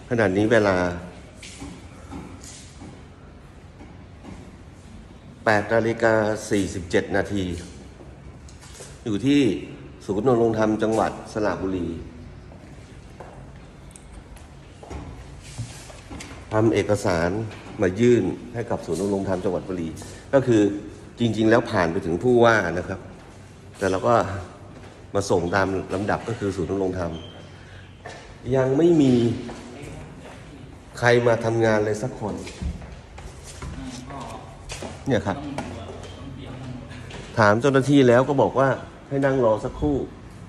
ขณะนี้เวลา8:47 นาทีอยู่ที่ศูนย์ดำรงธรรมจังหวัดสระบุรีทำเอกสารมายื่นให้กับศูนย์ดำรงธรรมจังหวัดบุรีก็คือจริงๆแล้วผ่านไปถึงผู้ว่านะครับแต่เราก็มาส่งตามลำดับก็คือศูนย์ดำรงธรรมยังไม่มีใครมาทำงานเลยสักคนเนี่ยครับถามเจ้าหน้าที่แล้วก็บอกว่าให้นั่งรอสักครู่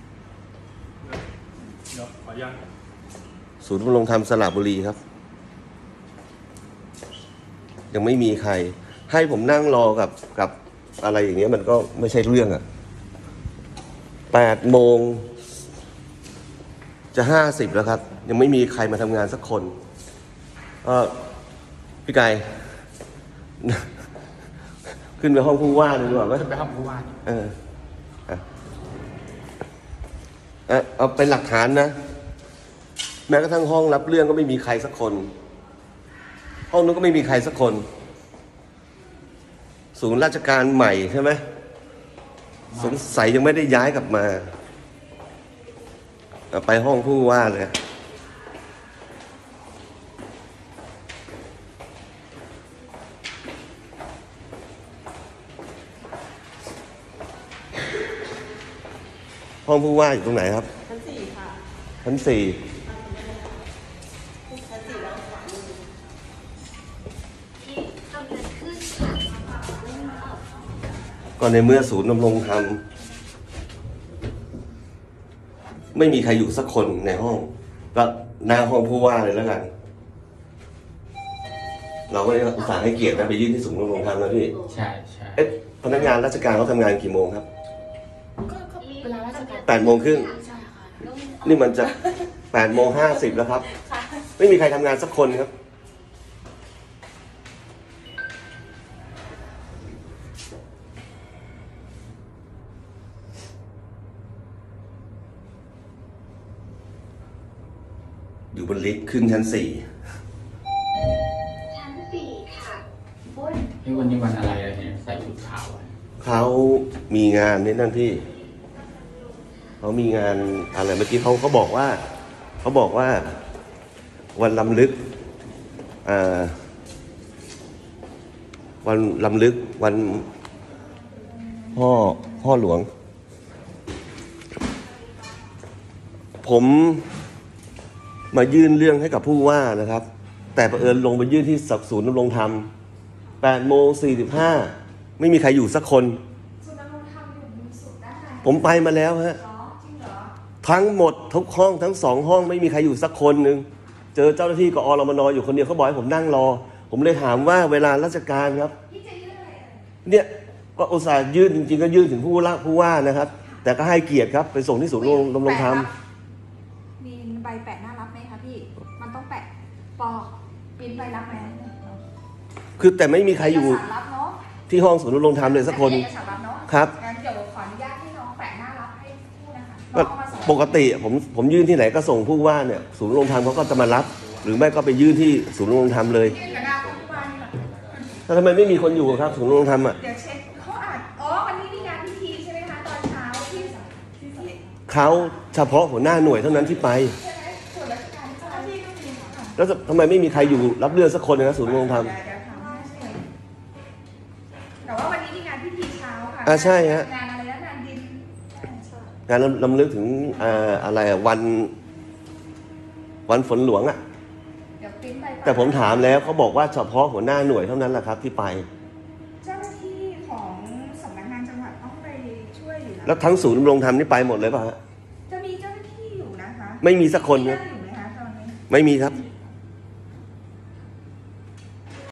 ศูนย์ดำรงธรรมสระบุรีครับยังไม่มีใครให้ผมนั่งรอกับอะไรอย่างเงี้ยมันก็ไม่ใช่เรื่องอ่ะ8 โมงจะ50แล้วครับยังไม่มีใครมาทำงานสักคนพี่ไก่ขึ้นไปห้องผู้ว่าดีกว่าไหมขึ้นไปห้องผู้ว่าเอาเป็นหลักฐานนะแม้กระทั่งห้องรับเรื่องก็ไม่มีใครสักคนห้องนู้นก็ไม่มีใครสักคนศูนย์ราชการใหม่ใช่ไหมสงสัยยังไม่ได้ย้ายกลับมาไปห้องผู้ว่าเลยห้องผู้ว่าอยู่ตรงไหนครับชั้น 4ค่ะชั้น 4แล้วขวามือก็ในเมื่อศูนย์ดำรงธรรมไม่มีใครอยู่สักคนในห้องก็หน้าห้องผู้ว่าเลยแล้วกันเราก็อุตส่าห์ให้เกียรตินะไปยื่นที่ศูนย์ดำรงธรรมนะพี่ใช่พนักงานราชการเขาทำงานกี่โมงครับเวลาราชการ 8 โมงครึ่งนี่มันจะ8 โมง 50แล้วครับไม่มีใครทำงานสักคนครับอยู่บนลิฟต์ขึ้นชั้น 4 ค่ะวันนี้วันอะไรเนี่ยใส่ชุดขาวเขามีงานนี่นั่นที่เขามีงานอะไรเมื่อกี้เขาบอกว่าวันรำลึกวันรำลึกวันพ่อหลวงผมมายื่นเรื่องให้กับผู้ว่านะครับแต่เผอิญลงไปยื่นที่ศูนย์ดำรงธรรม8 โมง 45ไม่มีใครอยู่สักคนผมไปมาแล้วฮะทั้งหมดทุกห้องทั้ง2 ห้องไม่มีใครอยู่สักคนหนึ่งเจอเจ้าหน้าที่กอรมนอยู่คนเดียวเขาบอกให้ผมนั่งรอผมเลยถามว่าเวลาราชการครับเนี่ยก็อุตส่าห์ยื่นจริงๆก็ยื่นถึงผู้ว่านะครับแต่ก็ให้เกียรติครับไปส่งที่ศูนย์ดำรงธรรมมีใบแปะหน้ารับไหมคะพี่มันต้องแปะปริ้นใบรับไหมคือแต่ไม่มีใครอยู่ที่ห้องศูนย์ดำรงธรรมเลยสักคนครับงั้นเดี๋ยวขออนุญาตให้น้องแปะหน้ารับให้ผู้นะคะปกติผมยื่นที่ไหนก็ส่งผู้ว่าเนี่ยศูนย์ดำรงธรรมเขาก็จะมารับหรือไม่ก็ไปยื่นที่ศูนย์ดำรงธรรมเลยแล้วทำไมไม่มีคนอยู่ครับศูนย์ดำรงธรรมเดี๋ยวเช็คเขาวันนี้มีงานพิธีใช่ไหมคะตอนเช้าที่เขาเฉพาะหัวหน้าหน่วยเท่านั้นที่ไปแล้วทำไมไม่มีใครอยู่รับเรื่องสักคนนะศูนย์ดำรงธรรมแต่ว่าวันนี้มีงานพิธีเช้าค่ะใช่ฮะงานอะไรนะงานดินงานรำลึกถึงอะไรวันฝนหลวงอ่ะแต่ผมถามแล้วเขาบอกว่าเฉพาะหัวหน้าหน่วยเท่านั้นแหละครับที่ไปเจ้าหน้าที่ของสำนักงานจังหวัดต้องไปช่วยอยู่นะแล้วทั้งศูนย์ดำรงธรรมนี่ไปหมดเลยป่ะฮะจะมีเจ้าหน้าที่อยู่นะคะไม่มีสักคนครับไม่มีครับ